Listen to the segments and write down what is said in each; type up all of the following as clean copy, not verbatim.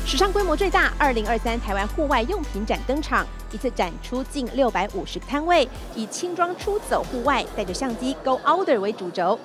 史上规模最大2023台湾户外用品展登场，一次展出近650个摊位，以轻装出走户外，带着相机 Go Outdoor 为主轴，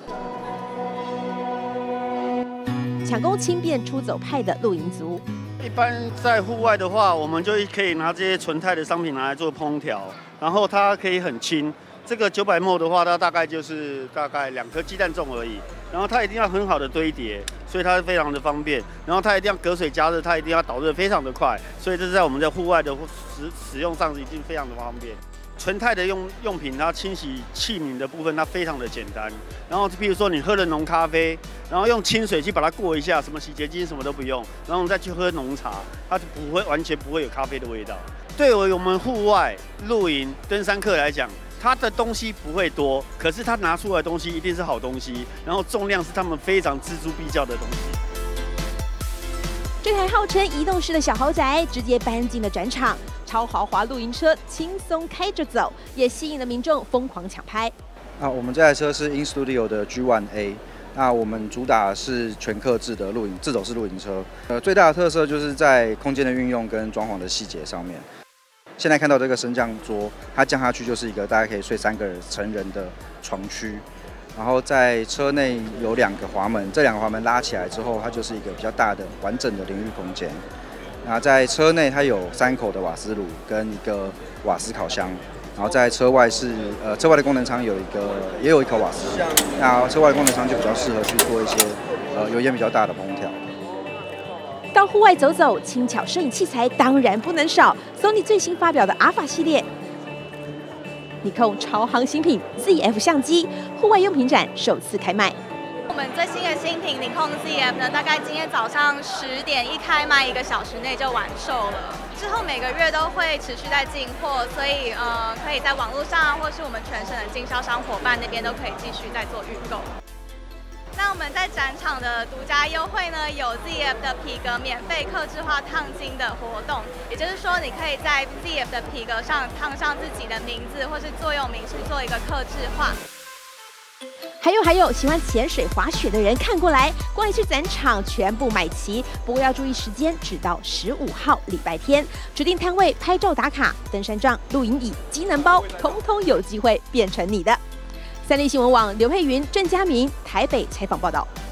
抢攻轻便出走派的露营族。 一般在户外的话，我们就可以拿这些纯钛的商品拿来做烹调，然后它可以很轻。这个900ml的话，它大概就是2颗鸡蛋重而已。然后它一定要很好的堆叠，所以它非常的方便。然后它一定要隔水加热，它一定要导热非常的快，所以这是在我们在户外的使用上一定非常的方便。纯钛的用品，它清洗器皿的部分它非常的简单。然后譬如说你喝了浓咖啡，然后用清水去把它过一下，什么洗洁精什么都不用，然后你再去喝浓茶，它就完全不会有咖啡的味道。对于我们户外露营登山客来讲，它的东西不会多，可是它拿出来的东西一定是好东西，然后重量是他们非常锱铢必较的东西。 这台号称移动式的小豪宅直接搬进了展场，超豪华露营车轻松开着走，也吸引了民众疯狂抢拍。 我们这台车是 InStudio 的 G1A， 那我们主打是全客制的自走式露营车。最大的特色就是在空间的运用跟装潢的细节上面。现在看到这个升降桌，它降下去就是一个大概可以睡3个成人的床区。然后在车内有2个滑门，这2个滑门拉起来之后，它就是一个比较大的完整的淋浴空间。那在车内它有3口的瓦斯炉跟一个瓦斯烤箱，然后在车外是车外的功能舱也有一口瓦斯炉，那车外的功能舱就比较适合去做一些油烟比较大的烹调。 到户外走走，轻巧摄影器材当然不能少。Sony 最新发表的 Alpha 系列，Nikon 超行新品 ZF 相机，户外用品展首次开卖。 我们最新的新品 Nikon ZF 呢，大概今天早上10点一开卖，1个小时内就完售了。之后每个月都会持续在进货，所以可以在网络上或是我们全省的经销商伙伴那边都可以继续在做预购。那我们在展场的独家优惠呢，有 ZF 的皮革免费客制化烫金的活动，也就是说，你可以在 ZF 的皮革上烫上自己的名字或是座右铭，去做一个客制化。 还有，喜欢潜水、滑雪的人看过来，光一次展场全部买齐。不过要注意时间，直到15号礼拜天，指定摊位拍照打卡，登山杖、露营椅、机能包，统统有机会变成你的。三立新闻网刘佩云、郑嘉明台北采访报道。